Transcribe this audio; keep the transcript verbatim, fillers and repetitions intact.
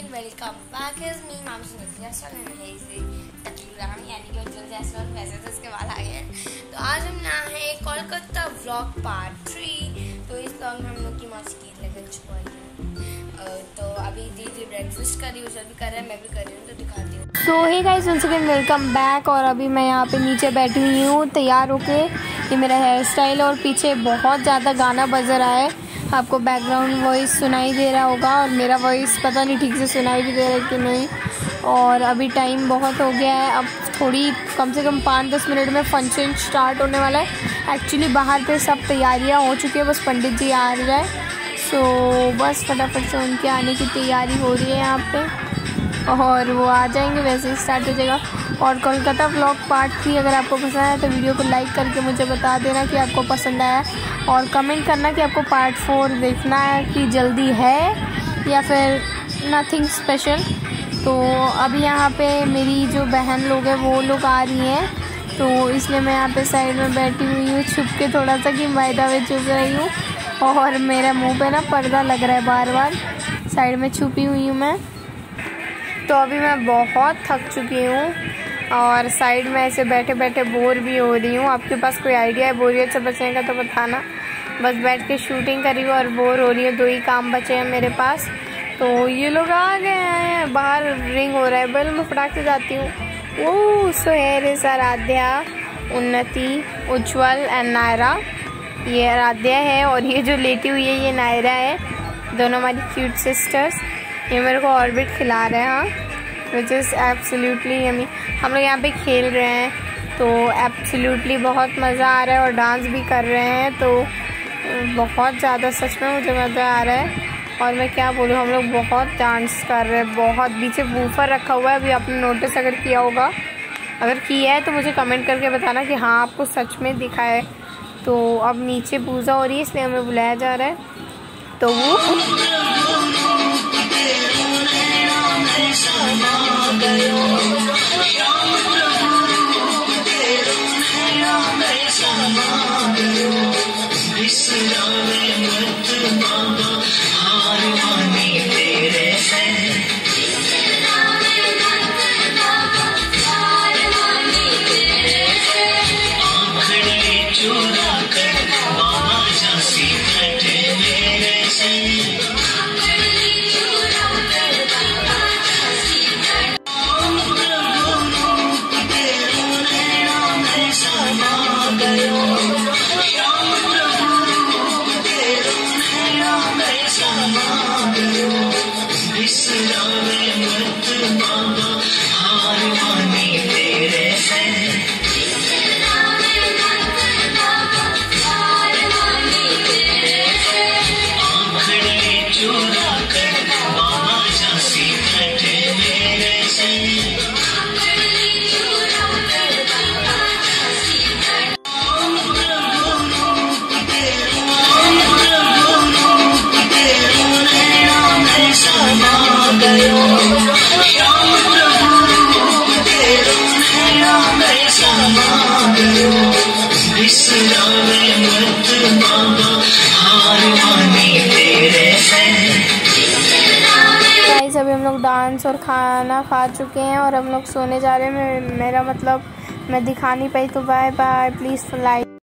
again, welcome back. It's me, Mom Sunil Jaiswal and Hazy Tatluram, यानी कि उज्जवल जायसवाल, वैसे तो इसके वाल आए हैं। तो आज हम ना है कोलकाता व्लॉग पार्ट थ्री। तो इस व्लॉग में हम लोग की मौसी की ईद लगन छुपाई है। तो अभी दीदी ब्रेकफास्ट कर रही हूँ, सभी कर रहे हैं, मैं भी कर रही हूँ, तो दिखाती हूँ। तो hey guys, once again welcome back. और अभी मैं यहाँ पे नीचे बैठी हुई हूँ तैयार होके। ये मेरा हेयर स्टाइल और पीछे बहुत ज़्यादा गाना बज रहा है, आपको बैकग्राउंड वॉइस सुनाई दे रहा होगा और मेरा वॉइस पता नहीं ठीक से सुनाई भी दे रहा है कि नहीं। और अभी टाइम बहुत हो गया है, अब थोड़ी कम से कम पाँच दस मिनट में फंक्शन स्टार्ट होने वाला है। एक्चुअली बाहर पे सब तैयारियाँ हो चुकी है, बस पंडित जी आ रहे हैं। सो बस फटाफट से उनके आने की तैयारी हो रही है यहाँ पे, और वो आ जाएंगे वैसे ही स्टार्ट हो जाएगा। और कोलकाता व्लॉग पार्ट थ्री अगर आपको पसंद आया तो वीडियो को लाइक करके मुझे बता देना कि आपको पसंद आया, और कमेंट करना कि आपको पार्ट फोर देखना है कि जल्दी है या फिर नथिंग स्पेशल। तो अभी यहाँ पे मेरी जो बहन लोग हैं वो लोग आ रही हैं, तो इसलिए मैं यहाँ पे साइड में बैठी हुई हूँ छुप के, थोड़ा सा कि मैदा में चुप रही हूँ। और मेरा मुंह पे ना पर्दा लग रहा है बार बार, साइड में छुपी हुई हूँ मैं। तो अभी मैं बहुत थक चुकी हूँ और साइड में ऐसे बैठे बैठे बोर भी हो रही हूँ। आपके पास कोई आइडिया है बोरियत से बचने का तो बताना। बस बैठ के शूटिंग कर रही हूँ और बोर हो रही हूँ, दो ही काम बचे हैं मेरे पास। तो ये लोग आ गए हैं, बाहर रिंग हो रहा है, बेल मैं फटाक से जाती हूँ। Oh so here is Aaradhya, Unnati, Ujjwal and Naira. ये आराध्या है और ये जो लेटी हुई है ये नायरा है, दोनों हमारी क्यूट सिस्टर्स। ये मेरे को ऑर्बिट खिला रहे हैं, हाँ, विच इज़ एब्सोल्युटली यमी। हम लोग यहाँ पे खेल रहे हैं तो एब्सोल्युटली बहुत मज़ा आ रहा है, और डांस भी कर रहे हैं, तो बहुत ज़्यादा सच में मुझे मज़ा आ रहा है। और मैं क्या बोलूँ, हम लोग बहुत डांस कर रहे हैं, बहुत। पीछे बूफर रखा हुआ है, अभी आपने नोटिस अगर किया होगा, अगर किया है तो मुझे कमेंट करके बताना कि हाँ आपको सच में दिखा है। तो अब नीचे पूजा हो रही है इसलिए हमें बुलाया जा रहा है। तो वो अभी हम लोग डांस और खाना खा चुके हैं और हम लोग सोने जा रहे हैं। मेरा मतलब मैं दिखा नहीं पाई, तो बाय बाय, प्लीज़ लाइक